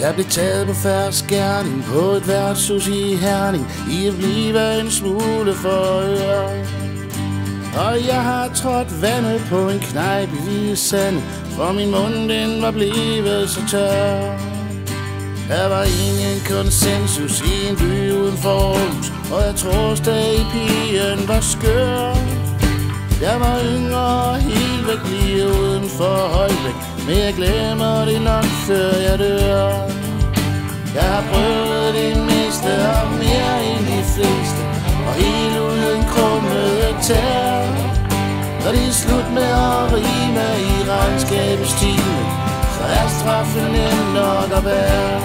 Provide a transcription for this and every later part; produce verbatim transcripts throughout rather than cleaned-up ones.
Jeg blev taget på fersk gerning på et værtshus i Herning, i at blive en smule for øre. Og jeg har trådt vandet på en knejp i Hvide Sande, for min mund den var blevet så tør. Der var ingen konsensus i en by uden for Aarhus, og jeg tror stadig pigen var skør. Jeg var yngre og helt væk lige uden for Holbæk, men jeg glemmer det nok før jeg dør. Jeg har prøvet det meste og mere end de fleste, og helt uden krummede tær. Når det er slut med at rime i regnskabets time, så er straffen nem nok at bære.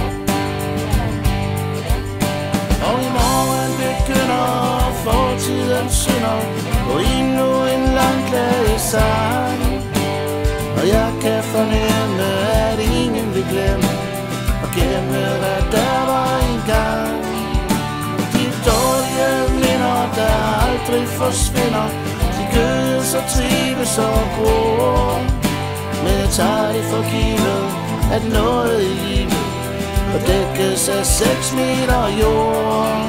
Og i morgen begynder fortidens synder og endnu en lang klagesang. Og jeg kan fornemme, at ingen vil glemme og gemme, hvad der var engang. De dårlige minder, der aldrig forsvinder, de gødes og trives og gror. Men jeg tager det for givet, at noget i livet og dækkes af seks meter jord.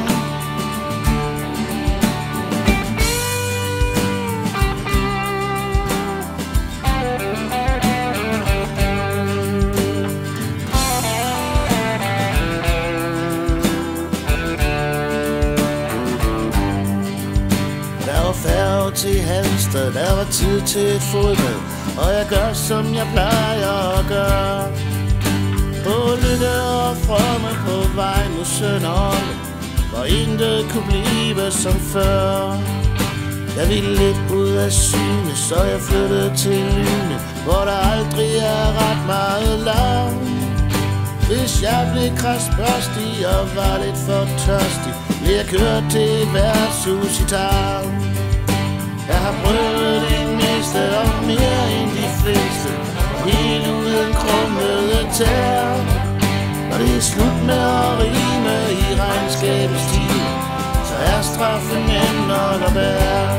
Der var færge til Halmstad, der var tid til et fodbad, og jeg gør som jeg plejer at gøre. På lykke og fromme på vej mod Sønderholm, hvor intet kunne blive som før. Jeg ville lidt ud af syne, så jeg flyttede til Lyne, hvor der aldrig er ret meget larm. Hvis jeg blev krasbørstig og var lidt for tørstig, blev jeg kørt til et værtshus i Tarm. Jeg har prøvet det meste og mere end de fleste, helt uden krummede tær. Når det er slut med at rime i regnskabets time, så er straffen nem nok at bære.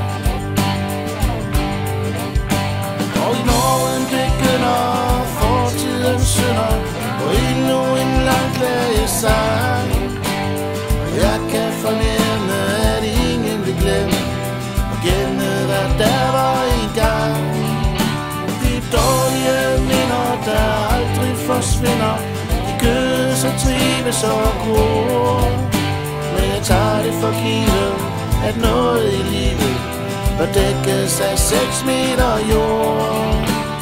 Og i morgen begynder fortidens synder og endnu en lang klagesang. Og jeg kan fornemme, at ingen vil glemme og gemme, hvad der var engang. De dårlige minder, der aldrig forsvinder, de gødes og trives og gror. Men jeg tager det for givet, at noget i livet bør dækkes af seks meter jord.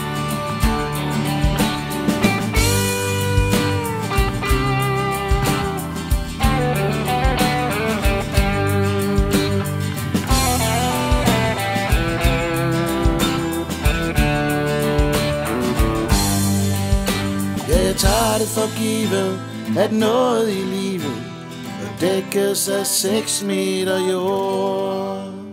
Jeg tager det for givet, at noget i livet bør dækkes af seks meter jord.